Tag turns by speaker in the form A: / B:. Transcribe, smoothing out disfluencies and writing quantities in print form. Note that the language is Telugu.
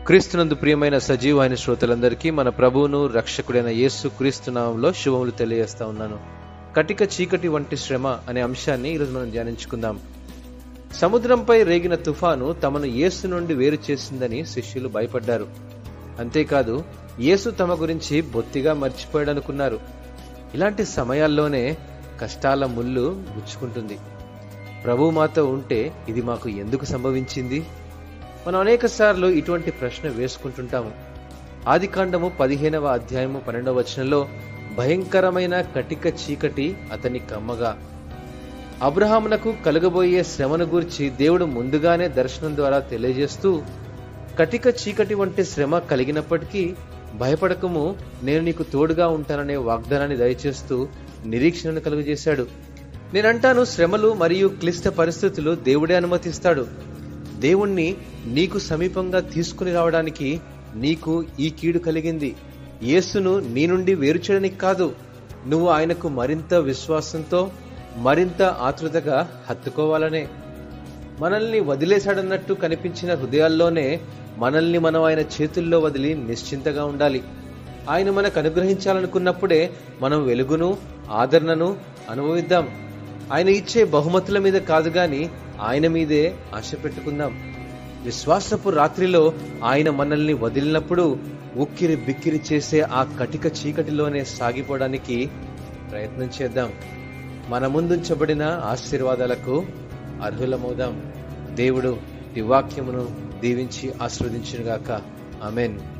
A: క్రీస్తునందు ప్రియమైన సజీవమైన శ్రోతలందరికీ మన ప్రభువును రక్షకుడైన యేసు క్రీస్తు నామంలో శుభములు తెలియజేస్తా ఉన్నాను. కటిక చీకటి వంటి శ్రమ అనే అంశాన్ని ఈరోజు మనం ధ్యానించుకుందాం. సముద్రంపై రేగిన తుఫాను తమను యేసు నుండి వేరు చేసిందని శిష్యులు భయపడ్డారు. అంతేకాదు యేసు తమ గురించి బొత్తిగా మర్చిపోయాడనుకున్నారు. ఇలాంటి సమయాల్లోనే కష్టాల ముళ్ళు గుచ్చుకుంటుంది. ప్రభువు మాతో ఉంటే ఇది మాకు ఎందుకు సంభవించింది? మనం అనేక సార్లు ఇటువంటి ప్రశ్న వేసుకుంటుంటాము. ఆదికాండము 15వ అధ్యాయము 12వ వచనంలో భయంకరమైన కటిక చీకటి అతని కమ్మగా. అబ్రహామునకు కలుగబోయే శ్రమను గూర్చి దేవుడు ముందుగానే దర్శనం ద్వారా తెలియజేస్తూ, కటిక చీకటి వంటి శ్రమ కలిగినప్పటికీ భయపడకము, నేను నీకు తోడుగా ఉంటాననే వాగ్దానాన్ని దయచేస్తూ నిరీక్షణను కలుగజేశాడు. నేనంటాను, శ్రమలు మరియు క్లిష్ట పరిస్థితులు దేవుడే అనుమతిస్తాడు. దేవుణ్ణి నీకు సమీపంగా తీసుకుని రావడానికి నీకు ఈ కీడు కలిగింది. యేసును నీ నుండి వేరు చేయడానికి కాదు, నువ్వు ఆయనకు మరింత విశ్వాసంతో మరింత ఆతృతగా హత్తుకోవాలనే. మనల్ని వదిలేశాడన్నట్టు కనిపించిన హృదయాల్లోనే మనల్ని మనం ఆయన చేతుల్లో వదిలి నిశ్చింతగా ఉండాలి. ఆయన మనకు అనుగ్రహించాలనుకున్నప్పుడే మనం వెలుగును ఆదరణను అనుభవిద్దాం. ఆయన ఇచ్చే బహుమతుల మీద కాదు గాని ఆయన మీదే ఆశ పెట్టుకుందాం. విశ్వాసపు రాత్రిలో ఆయన మనల్ని వదిలినప్పుడు ఉక్కిరి బిక్కిరి చేసే ఆ కటిక చీకటిలోనే సాగిపోవడానికి ప్రయత్నం చేద్దాం. మన ముందుంచబడిన ఆశీర్వాదాలకు అర్హులమవుదాం. దేవుడు ఈ వాక్యమును దీవించి ఆశీర్వదించునుగాక. ఆమేన్.